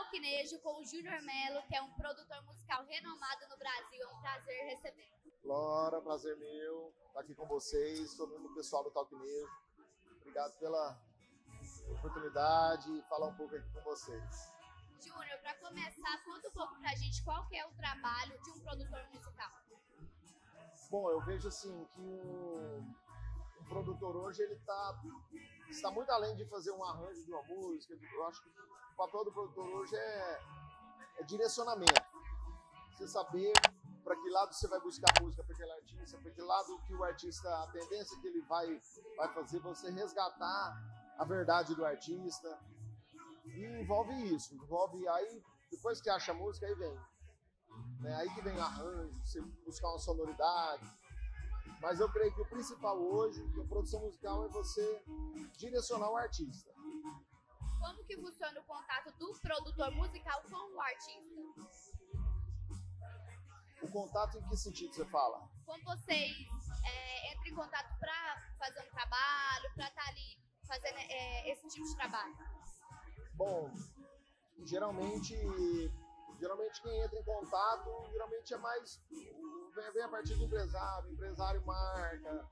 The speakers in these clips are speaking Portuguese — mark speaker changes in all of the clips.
Speaker 1: Talquinejo com o Júnior Melo, que é um produtor musical renomado no Brasil. É um prazer receber.
Speaker 2: Laura, prazer meu estar aqui com vocês, todo mundo, pessoal do Talquinejo. Obrigado pela oportunidade de falar um pouco aqui com vocês.
Speaker 1: Júnior, para começar, conta um pouco pra gente qual que é o trabalho de um produtor musical.
Speaker 2: Bom, eu vejo assim que um produtor hoje ele está muito além de fazer um arranjo de uma música. Eu acho que o papel do produtor hoje é direcionamento. Você saber para que lado você vai buscar a música para aquele artista, para que lado que o artista, a tendência que ele vai fazer, você resgatar a verdade do artista. E envolve isso, envolve aí, depois que acha a música, aí vem. Né? Aí que vem o arranjo, você buscar uma sonoridade. Mas eu creio que o principal hoje, da produção musical, é você direcionar o artista.
Speaker 1: Como que funciona o contato do produtor musical com o artista?
Speaker 2: O contato em que sentido você fala?
Speaker 1: Como vocês entram em contato para fazer um trabalho, para estar ali fazendo esse tipo de trabalho?
Speaker 2: Bom, geralmente quem entra em contato, geralmente é mais, vem a partir do empresário marca.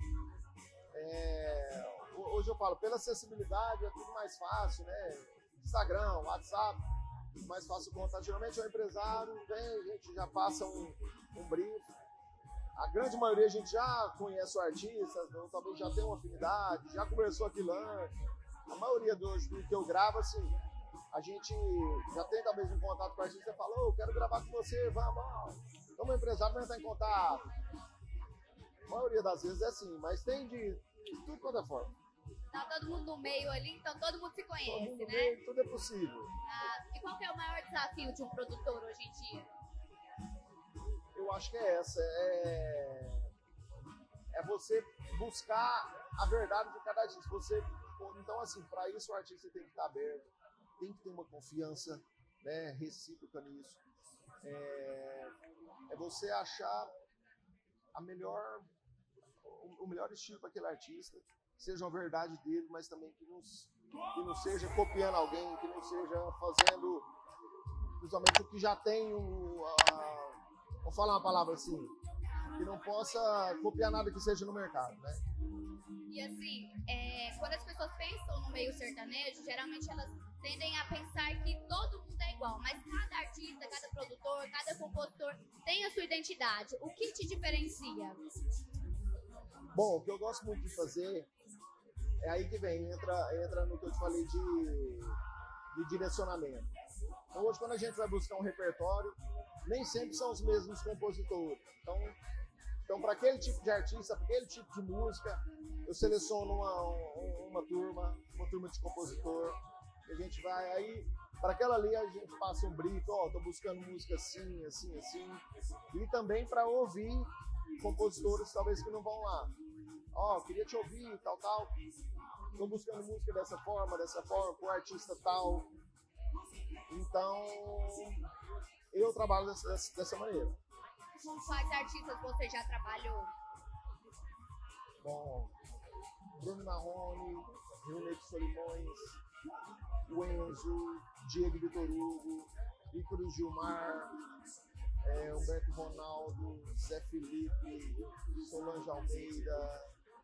Speaker 2: Hoje eu falo, pela acessibilidade é tudo mais fácil, né? Instagram, WhatsApp, mais fácil o contato. Geralmente é o empresário, vem, a gente já passa um brief. A grande maioria a gente já conhece o artista, então, talvez já tem uma afinidade, já conversou aquilo antes. A maioria do que eu gravo, assim, a gente já tem talvez um contato com o artista e fala, eu quero gravar com você, vamos. Então o empresário vai entrar em contato. A maioria das vezes é assim, mas tem de tudo quanto é forma.
Speaker 1: Tá todo mundo no meio ali, então todo mundo se conhece,
Speaker 2: todo mundo
Speaker 1: né?
Speaker 2: Meio, tudo é possível.
Speaker 1: E qual que é o maior desafio de um produtor hoje em dia?
Speaker 2: Eu acho que é essa, é você buscar a verdade de cada artista. Então, assim, para isso o artista tem que estar aberto, tem que ter uma confiança, né, recíproca nisso. É você achar o melhor estilo para aquele artista, que seja a verdade dele, mas também que não seja copiando alguém, que não seja fazendo principalmente o que já tem vou falar uma palavra assim, que não possa copiar nada que seja no mercado, né?
Speaker 1: E assim, quando as pessoas pensam no meio sertanejo, geralmente elas tendem a pensar que todo mundo é igual, mas cada artista, cada produtor, cada compositor tem a sua identidade. O que te diferencia?
Speaker 2: Bom, o que eu gosto muito de fazer é aí que vem, entra no que eu te falei de direcionamento. Então hoje quando a gente vai buscar um repertório, nem sempre são os mesmos compositores. Então para aquele tipo de artista, para aquele tipo de música, eu seleciono uma turma de compositor, e a gente vai aí, para aquela ali a gente passa um brief, tô buscando música assim, assim, assim, e também para ouvir compositores talvez que não vão lá. Queria te ouvir, tal, tô buscando música dessa forma, com artista tal. Então, eu trabalho dessa maneira.
Speaker 1: Com quais artistas você já trabalhou?
Speaker 2: Bom, Bruno Marrone, Renato Solimões, o Enzo, Diego Vitor Hugo, Ícaro Gilmar, Humberto Ronaldo, Zé Felipe, Solange Almeida,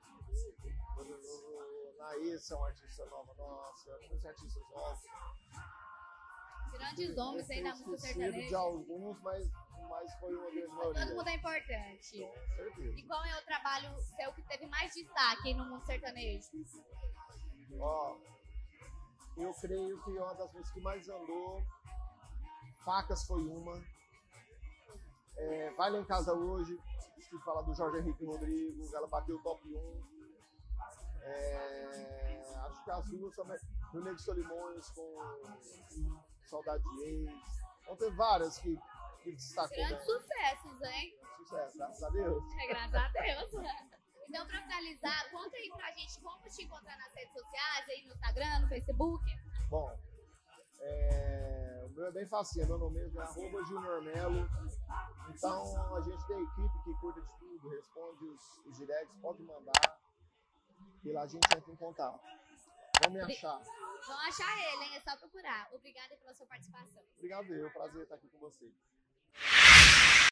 Speaker 2: Naessa é uma artista nova nossa, muitos artistas novos.
Speaker 1: Grandes nomes aí na música sertaneja.
Speaker 2: De alguns, mas foi uma grande maioria.
Speaker 1: Todo mundo é importante.
Speaker 2: Com certeza.
Speaker 1: E qual é o trabalho seu que teve mais destaque no mundo sertanejo?
Speaker 2: Eu creio que uma das músicas que mais andou, Facas foi uma. Vai Lá em Casa Hoje, se fala do Jorge Henrique Rodrigo, ela bateu o top 1. Acho que as duas também, do Nego Solimões com Saudade de Ex. Então teve várias que destacou.
Speaker 1: Grandes sucessos, hein?
Speaker 2: Sucesso, graças a Deus.
Speaker 1: Graças a Deus. Então, pra finalizar, conta aí pra gente como te encontrar nas redes sociais, aí no Instagram, no Facebook.
Speaker 2: Bom, o meu é bem facinho, meu nome é @Junior Melo. Então a gente tem equipe que cuida de tudo, responde os directs, pode mandar. E lá a gente entra em contato. Vão me achar.
Speaker 1: Vão achar ele, hein? É só procurar. Obrigada pela sua participação.
Speaker 2: Obrigado, eu. Prazer estar aqui com você.